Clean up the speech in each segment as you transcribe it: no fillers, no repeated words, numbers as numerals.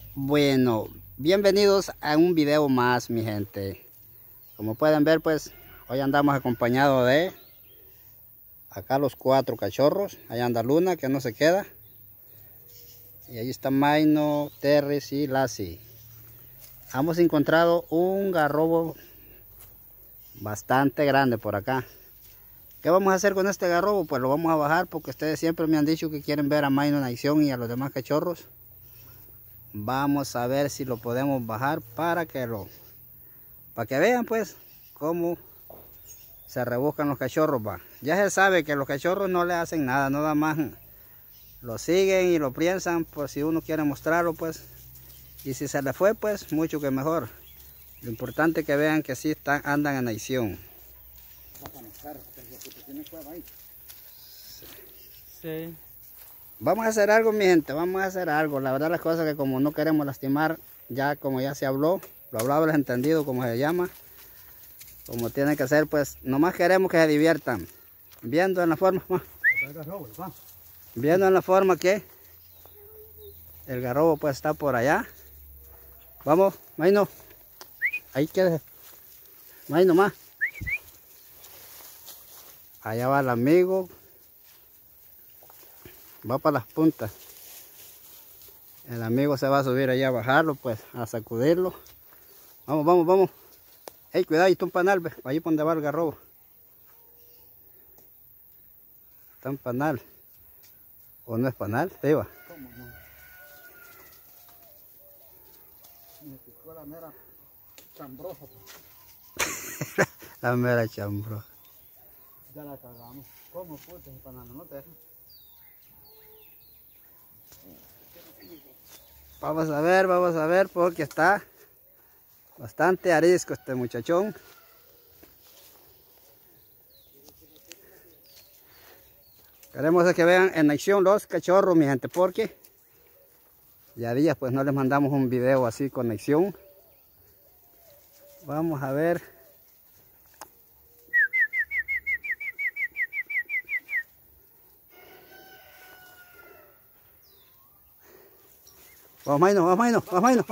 Bueno, bienvenidos a un video más, mi gente. Como pueden ver, pues hoy andamos acompañados de acá los 4 cachorros. Allá anda Luna, que no se queda. Y ahí está Maino, Terris y Lassie. Hemos encontrado un garrobo bastante grande por acá. ¿Qué vamos a hacer con este garrobo? Pues lo vamos a bajar porque ustedes siempre me han dicho que quieren ver a Maino en acción y a los demás cachorros. Vamos a ver si lo podemos bajar para que vean pues cómo se rebuscan los cachorros. Ya se sabe que los cachorros no le hacen nada, nada más lo siguen y lo piensan por si uno quiere mostrarlo pues. Y si se le fue pues mucho que mejor. Lo importante es que vean que sí andan en acción. Sí. Vamos a hacer algo, mi gente, vamos a hacer algo. La verdad las cosas que como no queremos lastimar, ya como ya se habló, lo hablado les entendido como se llama, como tiene que ser, pues nomás queremos que se diviertan. Viendo en la forma que el garrobo pues está por allá. Vamos, Maino, ahí quédese, Maino más. Allá va el amigo. Va para las puntas. El amigo se va a subir allá a bajarlo, pues, a sacudirlo. Vamos, vamos, vamos. Ey, cuidado, ahí está un panal, ve. Ahí por donde va el garrobo. Está un panal. ¿O no es panal? Ahí va. ¿Cómo no? Me picó la mera chambrosa. La mera chambrosa. Ya la cagamos. ¿Cómo puta ese panal? No te dejan. Vamos a ver, porque está bastante arisco este muchachón. Queremos que vean en acción los cachorros, mi gente, porque ya días pues no les mandamos un video así con acción. Vamos a ver. Vamos, Maino, vamos, Maino, vamos, Maino,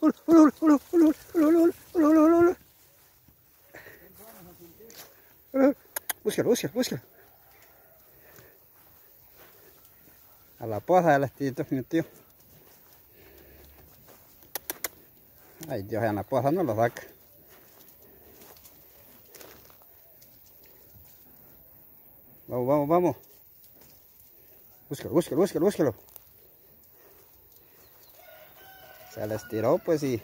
búscalo. A la poza de las tijitas, mi tío. Ay, Dios, en la poza no lo saca. Vamos. Búscalo. Se les tiró pues y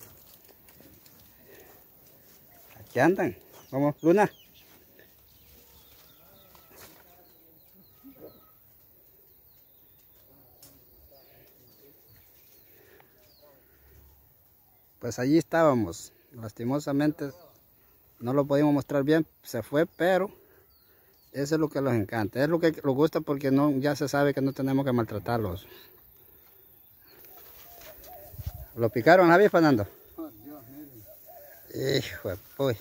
aquí andan. Vamos, Luna. Pues allí estábamos. Lastimosamente no lo pudimos mostrar bien, se fue, pero eso es lo que les encanta. Es lo que les gusta porque no, ya se sabe que no tenemos que maltratarlos. ¿Lo picaron, Javier Fernando? Oh, Dios, miren. Hijo de puy.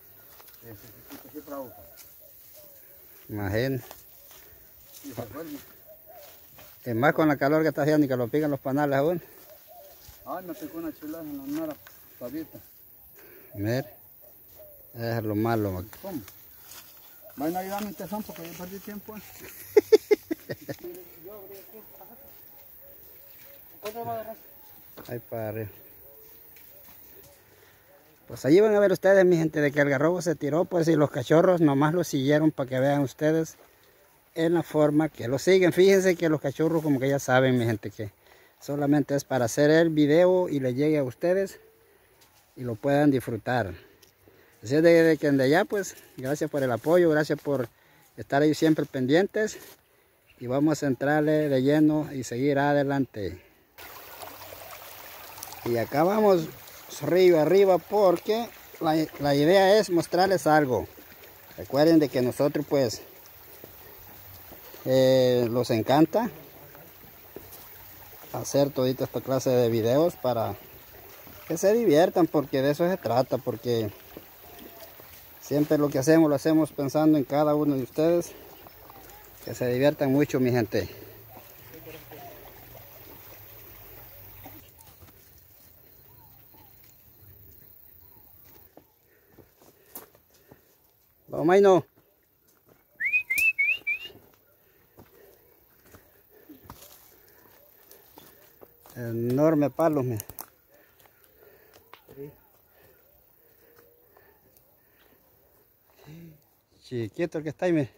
Imagínate. Es más con la calor que está haciendo y que lo pican los panales aún. Ay, me picó una chulaza en la mera pavita. Mire, eso es lo malo. ¿Cómo? Vayan a ayudarme en tezón porque yo perdí tiempo. Ahí para arriba. Pues allí van a ver ustedes, mi gente, de que el garrobo se tiró, pues, y los cachorros nomás lo siguieron para que vean ustedes en la forma que lo siguen. Fíjense que los cachorros como que ya saben, mi gente, que solamente es para hacer el video y le llegue a ustedes y lo puedan disfrutar. Así es de que de allá, pues, gracias por el apoyo, gracias por estar ahí siempre pendientes y vamos a entrarle de lleno y seguir adelante. Y acá vamos río arriba porque la idea es mostrarles algo. Recuerden de que nosotros pues los encanta hacer todita esta clase de videos para que se diviertan, porque de eso se trata, porque siempre lo que hacemos lo hacemos pensando en cada uno de ustedes. Que se diviertan mucho, mi gente. Vamos, Maino. Enorme palo, mira. Chiquito el que está ahí, mire.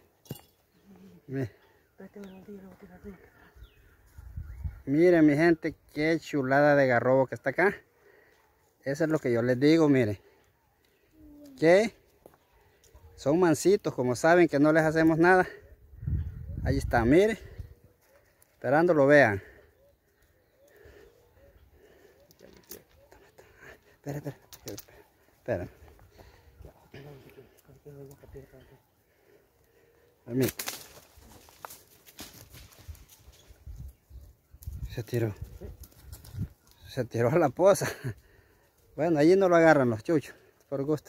Miren mi gente, qué chulada de garrobo que está acá. Eso es lo que yo les digo, mire. Que son mansitos, como saben que no les hacemos nada. Ahí está, mire. Esperando lo vean. Espera. Se tiró a la poza. Bueno, allí no lo agarran los chuchos, por gusto.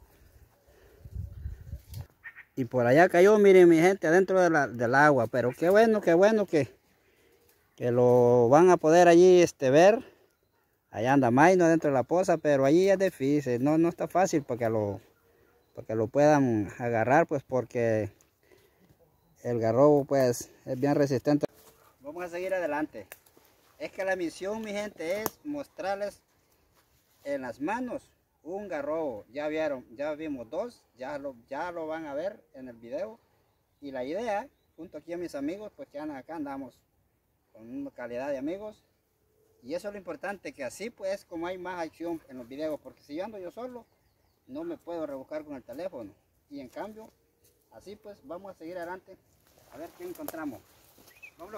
Y por allá cayó, miren mi gente, adentro del agua. Pero qué bueno que lo van a poder allí ver. Allá anda Maino dentro de la poza, pero allí es difícil, no está fácil para que lo puedan agarrar, pues porque el garrobo pues es bien resistente. Vamos a seguir adelante. Es que la misión, mi gente, es mostrarles en las manos un garrobo. Ya vieron, ya vimos dos, ya lo van a ver en el video. Y la idea, junto aquí a mis amigos, pues que acá andamos con una calidad de amigos. Y eso es lo importante, que así pues como hay más acción en los videos, porque si yo ando yo solo, no me puedo rebuscar con el teléfono. Y en cambio, así pues vamos a seguir adelante, a ver qué encontramos. Vámonos.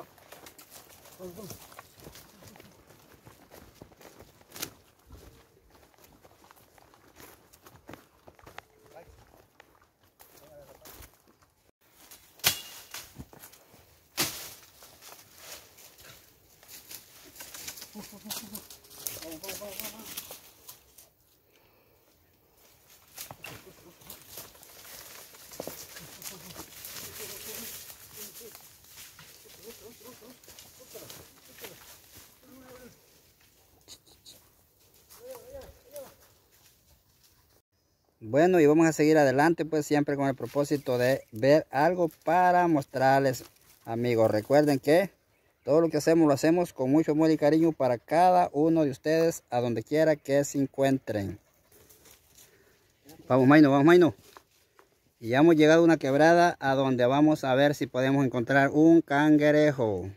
Bueno, y vamos a seguir adelante pues siempre con el propósito de ver algo para mostrarles, amigos. Recuerden que todo lo que hacemos lo hacemos con mucho amor y cariño para cada uno de ustedes, a donde quiera que se encuentren. Vamos Maino. Y ya hemos llegado a una quebrada a donde vamos a ver si podemos encontrar un cangrejo.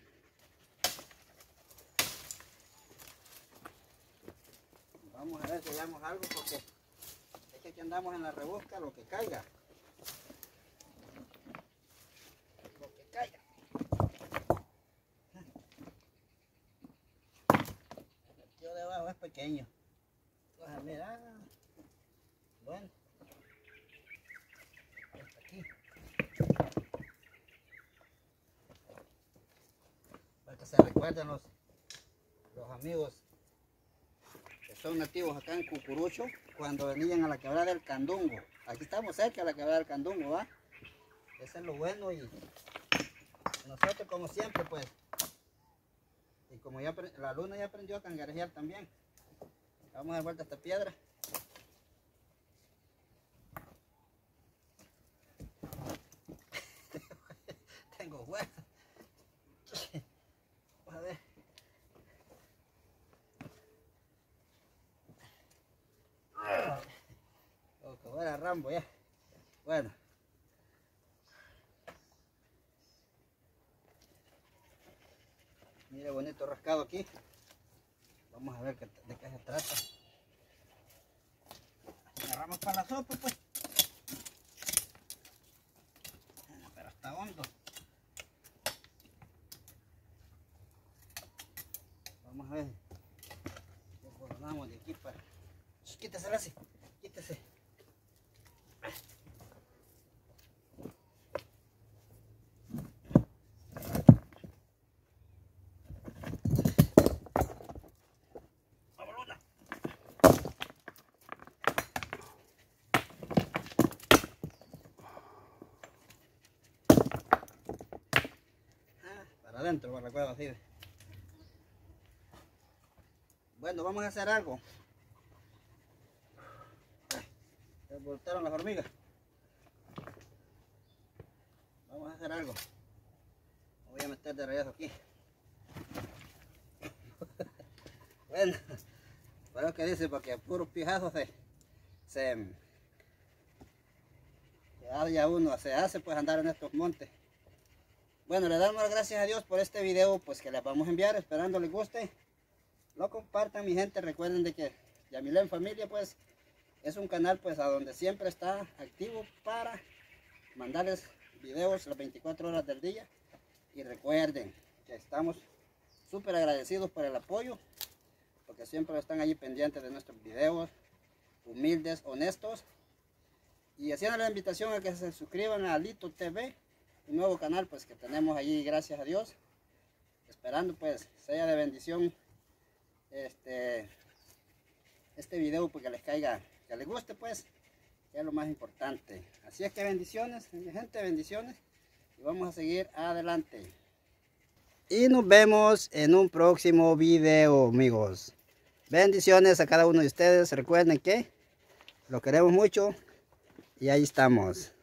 Vamos a ver si hallamos algo, porque es que aquí andamos en la rebusca, lo que caiga. Lo que caiga. El tío de abajo es pequeño. Vamos a ver, bueno. Aquí. Para que se recuerden los amigos que son nativos acá en Cucurucho, cuando venían a la quebrada del Candungo. Aquí estamos cerca de la quebrada del Candungo, ¿va? Eso es lo bueno, y nosotros como siempre pues, y como ya la luna ya aprendió a cangrejear también. Vamos a dar vuelta a esta piedra. Tengo hueso. Vamos a ver. Como que era Rambo ya. Bueno. Mire, bonito rascado aquí. Vamos a ver de qué se trata. Agarramos para la sopa pues. Pero está hondo. Vamos a ver. Lo coronamos de aquí para... Quítese, Lassie. Quítese. Para adentro, para la cueva así. Bueno, vamos a hacer algo. Se voltearon las hormigas. Vamos a hacer algo. Me voy a meter de regreso aquí. Bueno, pero que dice, porque puro pijazo se uno se hace pues andar en estos montes. Bueno, le damos las gracias a Dios por este video pues que les vamos a enviar, esperando les guste. Lo compartan, mi gente. Recuerden de que Yamilé en Familia pues es un canal pues a donde siempre está activo para mandarles videos las 24 horas del día. Y recuerden que estamos súper agradecidos por el apoyo, porque siempre están allí pendientes de nuestros videos, humildes, honestos. Y haciendo la invitación a que se suscriban a Lito TV, un nuevo canal pues que tenemos allí, gracias a Dios. Esperando pues sea de bendición este video, porque les caiga, que les guste pues, que es lo más importante. Así es que bendiciones, gente, bendiciones. Y vamos a seguir adelante. Y nos vemos en un próximo video, amigos. Bendiciones a cada uno de ustedes. Recuerden que lo queremos mucho. Y ahí estamos.